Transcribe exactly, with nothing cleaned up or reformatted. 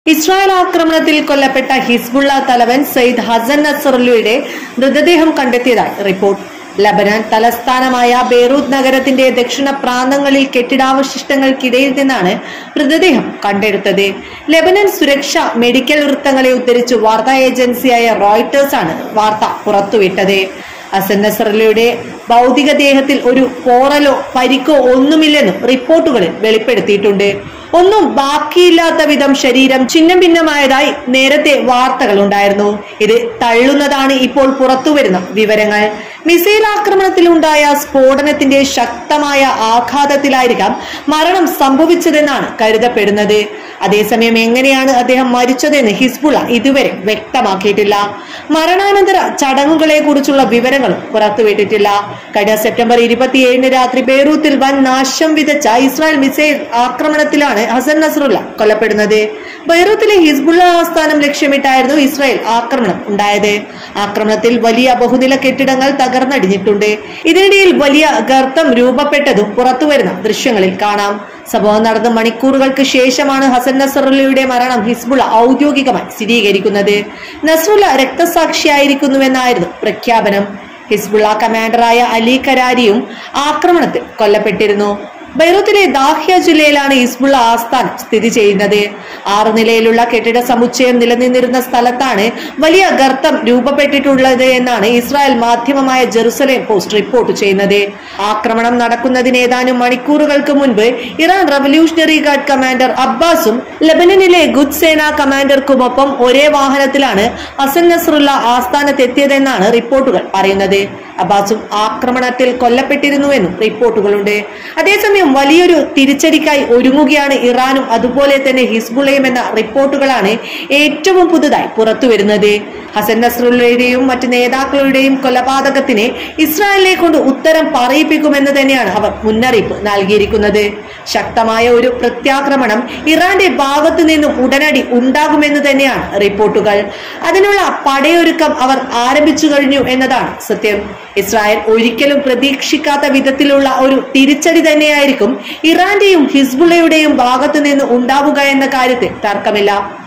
Israel ആക്രമണത്തിൽ കൊല്ലപ്പെട്ട Hezbollah തലവൻ സയ്യിദ് ഹസൻ നസ്രല്ലയുടെ മൃതദേഹം കണ്ടെത്തിയതായി റിപ്പോർട്ട്. ലബനാൻ തലസ്ഥാനമായ ബെയ്റൂത്ത് നഗരത്തിന്റെ ദക്ഷിണ പ്രാന്തങ്ങളിൽ കെട്ടിടാവശിഷ്ടങ്ങൾക്കിടയിൽ നിന്നാണ് മൃതദേഹം കണ്ടെടുത്തത്. ലബനൻ സുരക്ഷാ മെഡിക്കൽ വൃത്തങ്ങളെ ഉദ്ധരിച്ച് വാർത്താ ഏജൻസിയായ റോയിട്ടേഴ്സ് ആണ് വാർത്ത പുറത്തുവിട്ടത്. ഹസൻ നസ്രല്ലയുടെ ഭൗതികദേഹത്തിൽ ഒരു പോറലോ പരിക്കോ ഒന്നുമില്ലെന്നും റിപ്പോർട്ടുകളിൽ വെളിപ്പെടുത്തിയിട്ടുണ്ട്. ഒന്നും ബാക്കിയില്ലാത്ത വിധം ശരീരം ഛിന്നം ഭിന്നമായതായി നേരത്തെ വാർത്തകൾ ഉണ്ടായിരുന്നു. ഇത് തള്ളുന്നതാണ് ഇപ്പോൾ പുറത്തുവരുന്ന വിവരങ്ങൾ. മിസൈൽ ആക്രമണത്തിലുണ്ടായ സ്ഫോടനത്തിന്റെ ശക്തമായ ആഘാതത്തിലായിരിക്കാം മരണം സംഭവിച്ചതെന്നാണ് കരുതപ്പെടുന്നത്. അതേസമയം എങ്ങനെയാണ് അദ്ദേഹം മരിച്ചതെന്ന് ഹിസ്ബുള്ള ഇതുവരെ വ്യക്തമാക്കിയിട്ടില്ല. മരണാനന്തര ചടങ്ങുകളെ കുറിച്ചുള്ള വിവരങ്ങളും പുറത്തുവിട്ടിട്ടില്ല. കഴിഞ്ഞ സെപ്റ്റംബർ ഇരുപത്തിയേഴിന് രാത്രി ബെയ്റൂത്തിൽ വൻ നാശം വിതച്ച ഇസ്രായേൽ മിസൈൽ ആക്രമണത്തിലാണ് ഹസൻ നസ്രല്ല കൊല്ലപ്പെടുന്നത്. ബെയ്റൂത്തിലെ ഹിസ്ബുള്ള ആസ്ഥാനം ലക്ഷ്യമിട്ടായിരുന്നു ഇസ്രായേൽ ആക്രമണം ഉണ്ടായത്. ആക്രമണത്തിൽ വലിയ ബഹുനില കെട്ടിടങ്ങൾ തകർന്നടിഞ്ഞിട്ടുണ്ട്. ഇതിനിടയിൽ വലിയ ഗർത്തം രൂപപ്പെട്ടതും പുറത്തുവരുന്ന ദൃശ്യങ്ങളിൽ കാണാം. സംഭവം നടന്ന മണിക്കൂറുകൾക്ക് ശേഷമാണ് ഹസൻ നസ്രല്ലയുടെ മരണം ഹിസ്ബുള്ള ഔദ്യോഗികമായി സ്ഥിരീകരിക്കുന്നത്. നസ്രുല്ല രക്തസാക്ഷിയായിരിക്കുന്നുവെന്നായിരുന്നു പ്രഖ്യാപനം. ഹിസ്ബുള്ള കമാൻഡറായ അലി കരാരിയും ആക്രമണത്തിൽ കൊല്ലപ്പെട്ടിരുന്നു. ബെയ്റൂത്തിലെ ദാഹ്യ ജില്ലയിലാണ് ഹിസ്ബുള്ള ആസ്ഥാനം സ്ഥിതി ചെയ്യുന്നത്. ആറു നിലയിലുള്ള കെട്ടിട സമുച്ചയം നിലനിന്നിരുന്ന സ്ഥലത്താണ് വലിയ ഗർത്തം രൂപപ്പെട്ടിട്ടുള്ളത് എന്നാണ് ഇസ്രായേൽ മാധ്യമമായ ജെറുസലേം പോസ്റ്റ് റിപ്പോർട്ട് ചെയ്യുന്നത്. ആക്രമണം നടക്കുന്നതിന് ഏതാനും മണിക്കൂറുകൾക്ക് മുൻപ് ഇറാൻ റവല്യൂഷണറി ഗാർഡ് കമാൻഡർ അബ്ബാസും ലബനനിലെ ഖുദ്സ് സേനാ കമാൻഡർക്കുമൊപ്പം ഒരേ വാഹനത്തിലാണ് ഹസൻ നസ്രുല്ല ആസ്ഥാനത്തെത്തിയതെന്നാണ് റിപ്പോർട്ടുകൾ പറയുന്നത്. അബ്ബാസും ആക്രമണത്തിൽ കൊല്ലപ്പെട്ടിരുന്നുവെന്നും റിപ്പോർട്ടുകളുണ്ട്. അതേസമയം വലിയൊരു തിരിച്ചടിക്കായി ഒരുങ്ങുകയാണ് ഇറാനും അതുപോലെ തന്നെ ഹിസ്ബുള്ളയും എന്ന റിപ്പോർട്ടുകളാണ് ഏറ്റവും പുതുതായി പുറത്തുവരുന്നത്. ഹസൻ നസ്രുല്ലയുടെയും മറ്റ് നേതാക്കളുടെയും കൊലപാതകത്തിന് ഇസ്രായേലിനെ കൊണ്ട് ഉത്തരം പറയിപ്പിക്കുമെന്ന് തന്നെയാണ് അവർ മുന്നറിയിപ്പ് നൽകിയിരിക്കുന്നത്. ശക്തമായ ഒരു പ്രത്യാക്രമണം ഇറാന്റെ ഭാഗത്തു നിന്നും ഉടനടി ഉണ്ടാകുമെന്ന് തന്നെയാണ് റിപ്പോർട്ടുകൾ. അതിനുള്ള പടയൊരുക്കം അവർ ആരംഭിച്ചു കഴിഞ്ഞു എന്നതാണ് സത്യം. ഇസ്രായേൽ ഒരിക്കലും പ്രതീക്ഷിക്കാത്ത വിധത്തിലുള്ള ഒരു തിരിച്ചടി തന്നെയായിരിക്കും ഇറാന്റെയും ഹിസ്ബുള്ളയുടെയും ഭാഗത്തു നിന്ന് ഉണ്ടാവുക എന്ന കാര്യത്തിൽ തർക്കമില്ല.